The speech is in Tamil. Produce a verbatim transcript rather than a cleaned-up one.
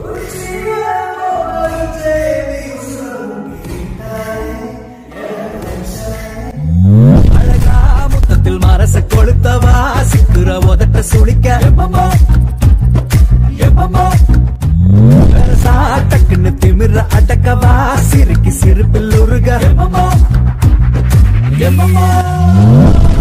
அழகா முத்தத்தில் மரச கொளுத்தவா சிக்குற உதட்ட சுளிக்க எப்பமா எப்பமா டக்குன்னு திமிர அடக்கவா சிரிக்கி சிரிப்பில் உருக எப்பமா எப்பமா